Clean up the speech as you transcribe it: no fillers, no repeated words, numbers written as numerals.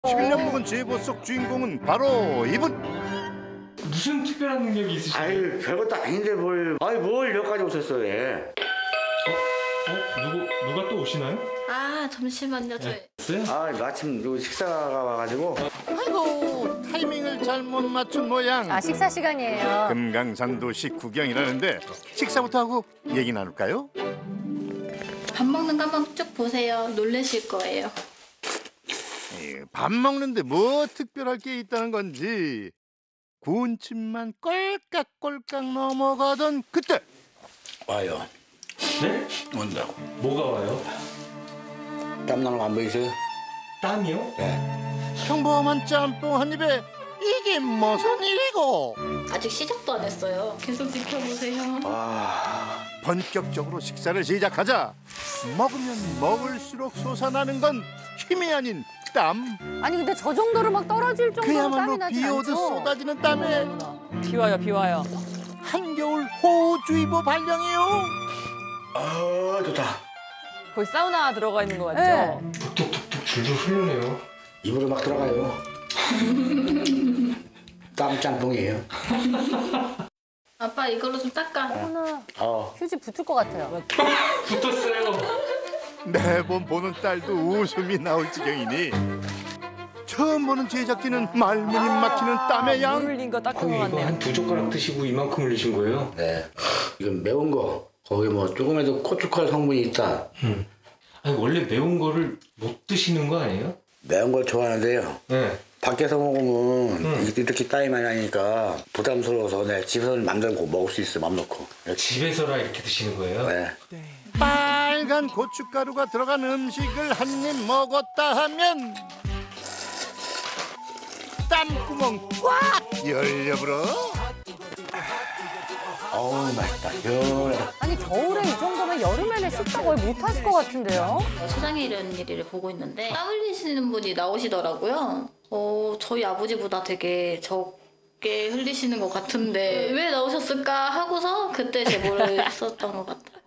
11년 묵은 제보 속 주인공은 바로 이분. 무슨 특별한 능력이 있으신가요? 아유, 별것도 아닌데 뭘 여기까지 오셨어요, 얘. 누가 또 오시나요? 아 잠시만요 저희 아, 마침 요 식사가 와가지고. 아이고, 타이밍을 잘못 맞춘 모양. 아, 식사 시간이에요. 금강산도식 구경이라는데 식사부터 하고 얘기 나눌까요? 밥 먹는 거 한번 쭉 보세요. 놀라실 거예요. 밥 먹는데 뭐 특별할 게 있다는 건지 구운 침만 꼴깍꼴깍 넘어가던 그때. 와요. 네? 온다고. 뭐가 와요? 땀나는 거 안 보이세요? 땀이요? 네. 평범한 짬뽕 한 입에 이게 무슨 일이고. 아직 시작도 안 했어요. 계속 지켜보세요. 아, 본격적으로 식사를 시작하자 먹으면 먹을수록 솟아나는 건 힘이 아닌 땀. 아니 근데 저 정도로 막 떨어질 정도로 그야말로 땀이 나지 비 오듯 않죠? 쏟아지는 땀에 비 와요, 비 와요. 한겨울 호우주의보 발령이요. 아, 좋다. 거의 사우나 들어가 있는 것 같죠? 네. 뚝뚝뚝 줄줄 흐르네요. 입으로 막 들어가요. 땀짬뽕이에요. 아빠 이걸로 좀 닦아. 하나 어. 휴지 붙을 것 같아요. 붙었어요. 매번 보는 딸도 웃음이 나올 지경이니 처음 보는 제작진은 말문이 막히는 땀의 양. 물 흘린 거 닦은 것 거의 이거 같네요. 한 2젓가락 드시고 이만큼 흘리신 거예요? 네. 이건 매운 거. 거기 뭐 조금이라도 고춧가루 성분이 있다. 아니 원래 매운 거를 못 드시는 거 아니에요? 매운 걸 좋아하는데요. 네. 밖에서 먹으면 이렇게 땀이 많이 나니까 부담스러워서 내 집에서는 맘대로 먹을 수 있어, 맘 놓고. 집에서라 이렇게 드시는 거예요? 네. 빨간 고춧가루가 들어간 음식을 한 입 먹었다 하면 땀구멍 꽉 열려버려. 어우, 맛있다. 시원하다. 아니 겨울에 이 정도면 여름에는 식사 거의 못 하실 것 같은데요? 세상에 이런 일을 보고 있는데 땀 흘리시는 분이 나오시더라고요. 저희 아버지보다 되게 적게 흘리시는 것 같은데 왜 나오셨을까 하고서 그때 제보를 했었던 것 같아요.